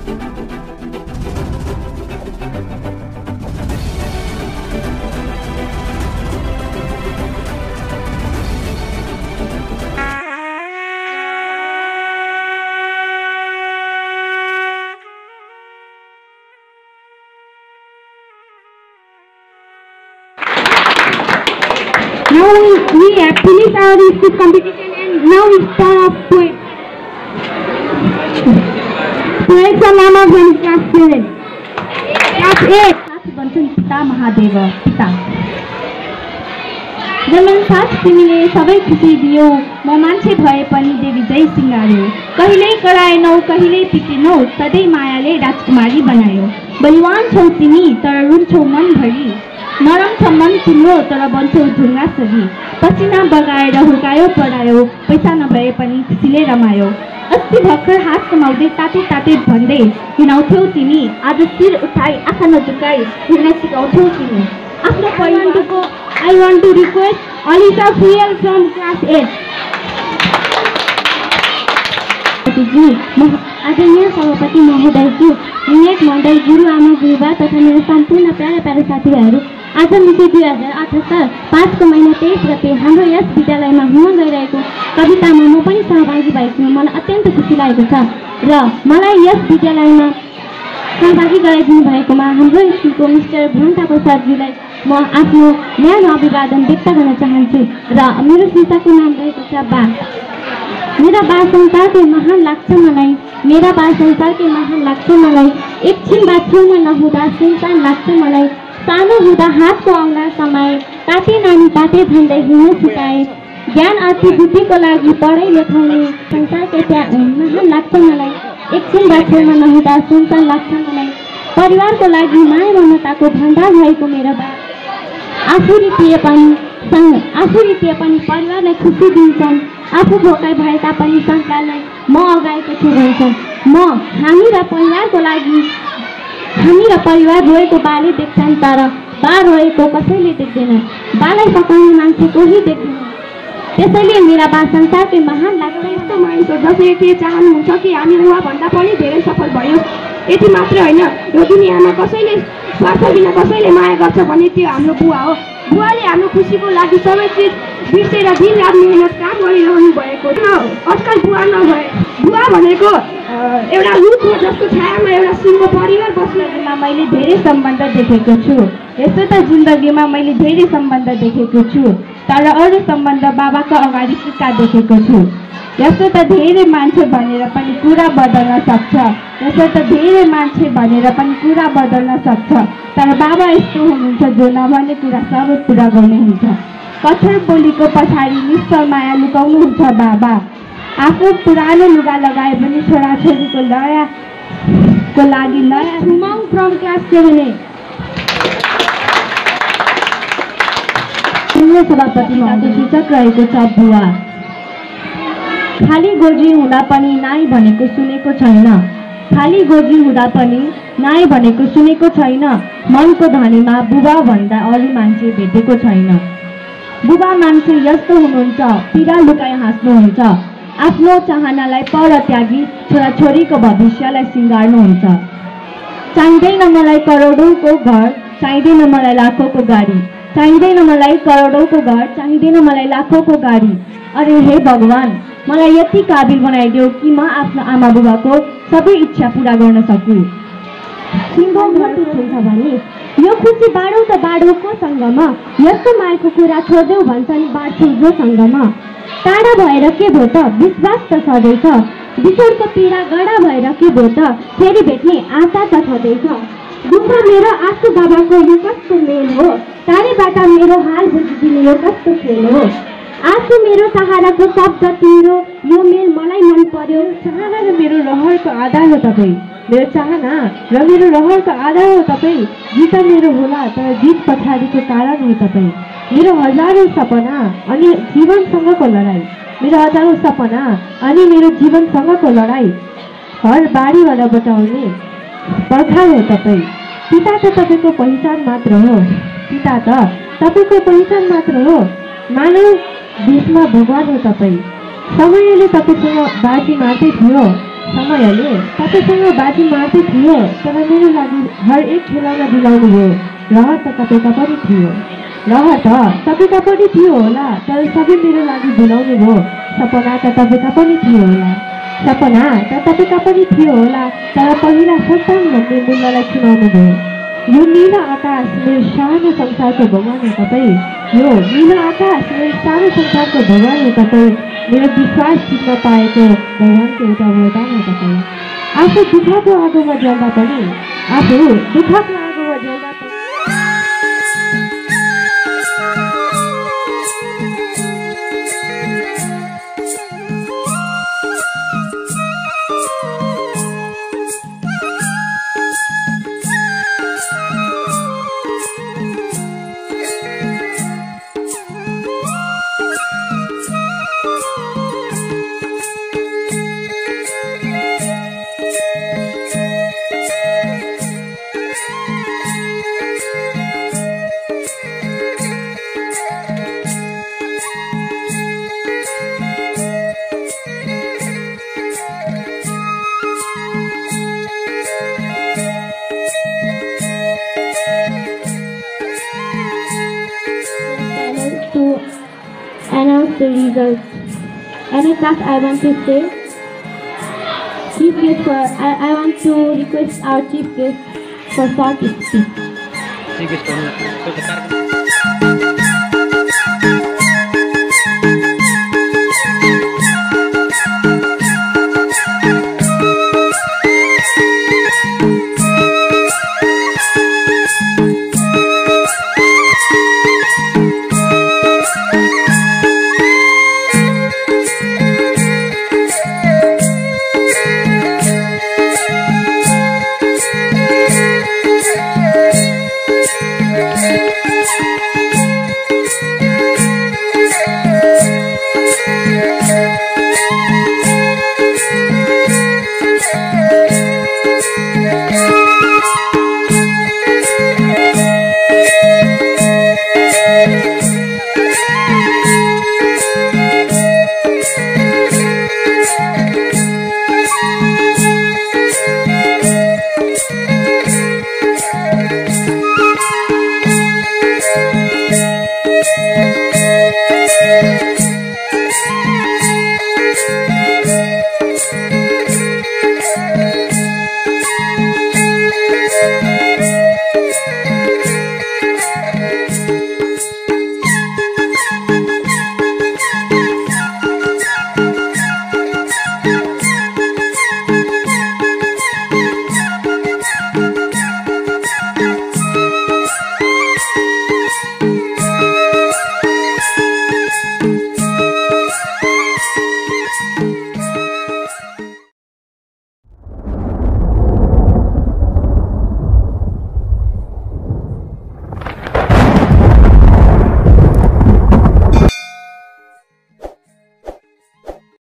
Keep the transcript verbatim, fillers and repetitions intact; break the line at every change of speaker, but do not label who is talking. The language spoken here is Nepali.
Now we have finished our speech competition and now it's time of poet. Poets are Lama from class seven. Class eight. भन्छन् पिता महादेव पिता जन्मन साथ तिमीले सबै खुसी दियो म मान्छे भए पनि देवी जय सिंगार्यो कहिल्यै कराएनौ कहिल्यै पिटेनौ सधैँ मायाले राजकुमारी बनायो बलिवान छौ तिमी तर रुन्छौ मनभरि नरम छ मन तिम्रो तर बन्छौ ढुङ्गा सरी पसिना बगाएर हुर्कायो पढायो पैसा नभए पनि खुसीले रमायो अस्ति भर्खर हात समाउँदै ताते ताते भन्दै हिँडाउँथ्यौ तिमी आज शिर उठाई आँखा नझुकाई हिँड्न सिकाउँथ्यौ तिमी आफ्नो परिवारको I want to request Alisa Phuyal from class eight आज यहाँ सभापति महोदयज्यू विवेक मण्डल गुरुआमा गुरुबा तथा मेरो सम्पूर्ण प्यारा प्यारा साथीभाइहरू आज मिति दुई हजार अठहत्तर पाँचको महिना तेइस गते हाम्रो यस विद्यालयमा हुन गइरहेको कवितामा म पनि सहभागी भएको छु मलाई अत्यन्त खुसी लागेको छ र मलाई यस विद्यालयमा सहभागी गराइदिनु भएकोमा हाम्रो स्कुलको मिस्टर भुवन थापा सरज्यूलाई म आफ्नो न्यानो अभिवादन व्यक्त गर्न चाहन्छु र मेरो संस्थाको नाम रहेको छ बा मेरा बा संसारकै महान लाग्छ मलाई मेरा बा संसारकै महान लाग्छ मलाई एकछिन बा छेउमा नहुँदा सुनसान लाग्छ मलाई सानो हुँदा हातको औँला समाए ताते नानी ताते भन्दै हिँड्न सिकाए ज्ञान अति बुद्धिको लागि पढाइ लेखाउने संसारकै त्यहाँ महान लाग्छ मलाई एकछिन बा छेउमा नहुँदा सुनसान लाग्छ मलाई परिवारको लागि माया ममताको भण्डार भएको मेरो बा आफू रितिए पनि आफू रितिए पनि परिवारलाई खुसी दिन्छन् आफू भोकाइ भए तापनि संसारलाई म अगाएको छु भन्छन् म हामी र परिवारको लागि हामी र परिवार रोएको बाले देख्छन् तर बा रोएको कसैले देख्दैन बालाई पकाउने मान्छे कोही देख्दैन त्यसैले मेरा बा संसारकै महान लाग्छ यस्तो मानिस हो जसले के चाहनुहुन्छ कि हामी उहाँभन्दा पनि धेरै सफल भयो यति मात्र होइन यो दुनियाँमा कसैले स्वार्थ बिना कसैले माया गर्छ भने त्यो हाम्रो बुवा हो बुवाले हाम्रो खुसीको लागि सबै चिज बिर्सेर दिन रात मेहनत काम गरिरहनु भएको आजकल बुवा नभए बुवा भनेको एउटा रुख हो जसको छायामा एउटा सिङ्गो परिवार बस्नेमा मैले धेरै सम्बन्ध देखेको छु यस्तो त जिन्दगीमा मैले धेरै सम्बन्ध देखेको छु तर अरू सम्बन्ध बाबाको अगाडि सिक्का देखेको छु यस्तो त धेरै मान्छे भनेर पनि कुरा बदल्न सक्छ यस्तो त धेरै मान्छे भनेर पनि कुरा बदल्न सक्छ तर बाबा यस्तो हुनुहुन्छ जो नभने कुरा सबै पुरा गर्नुहुन्छ कठोर बोलीको पछाडि निश्चल माया लुकाउनुहुन्छ बाबा आफू पुरानो लुगा लगाए पनि छोराछोरीको नयाँको लागि नयाँ Sumang from class seven A सभापति महोदय शीर्षक रहेको छ बुवा खाली गोजी हुँदा पनि नाइ भनेको सुनेको छैन खाली गोजी हुँदा पनि नाइ भनेको सुनेको छैन मनको धनीमा बुबा भन्दा अरू मान्छे भेटेको छैन बुबा मान्छे यस्तो हुनुहुन्छ पीडा लुकाइ हाँस्नुहुन्छ आफ्नो चाहनालाई पर त्यागी छोराछोरीको भविष्यलाई सिँगार्नुहुन्छ चाहिँदैन मलाई करोडौँको घर चाहिँदैन मलाई लाखौँको गाडी चाहिँदैन मलाई करोडौँको घर चाहिँदैन मलाई लाखौँको गाडी अरे हे भगवान मलाई यति काबिल बनाइदियो कि म आफ्नो आमा बुबाको सबै इच्छा पूरा गर्न सकु सिङ्गो घर हुन्छ भने यो खुसी बाँडौ त बाँडौ कोसँगमा यस्तो मायाको कुरा छोड्देऊ भन्छन् बाँड्छु जोसँगमा टाढा भएर के भो त विश्वास त छँदैछ बिछोडको पीडा गडा भएर के भो त फेरि भेट्ने आशा त छँदैछ दुःख मेरो आँसु बाबाको यो कस्तो मेल हो टाढेबाट मेरो हाल बुझिदिने यो कस्तो खेल हो आँसु मेरो सहाराको शब्द तिम्रो यो मेल मलाई मन पर्यो चाहना र मेरो रहरको आधार हो तपाईँ मेरो चाहना र मेरो रहरको आधार हो तपाईँ गीत मेरो होला तर गीत पछाडिको कारण हो तपाईँ मेरो हजारौँ सपना अनि जीवनसँगको लडाइँ मेरो हजारौँ सपना अनि मेरो जीवनसँगको लडाइँ हर बारीबाट बचाउने पर्खाल हो तपाईँ पिता त तपाईँको पहिचान मात्र हो पिता त तपाईँको पहिचान मात्र हो मानव देशमा भगवान हो तपाईँ समयले तपाईँसँग बाजी मार्दै थियो
समयले तपाईँसँग बाजी मार्दै थियो तर मेरो लागि हर एक खेलाउन दिलाउनु भयो। रहर त तपाईँका पनि थियो रहर त तपाईँका पनि थियो होला तर सबै मेरो लागि दिलाउनु भयो। सपना त तपाईँका पनि थियो होला सपना त तपाईँका पनि थियो होला तर पहिला सन्तान भन्ने मूल्यलाई चुनाउनु भयो। यो नीला आकाश मेरो सानो संसारको भगवान हो तपाईँ। यो नीला आकाश मेरो सानो संसारको भगवान हो तपाईँ। मेरो विश्वास जित्न पाएको भगवानको एउटा वरदान हो तपाईँ। आफू दुःखको आगोमा जल्दा पनि आफू दुःखको आगोमा जल्दा पनि
announce the results. And at last I want to say, chief guest for, I, I want to request our chief guest for short speech.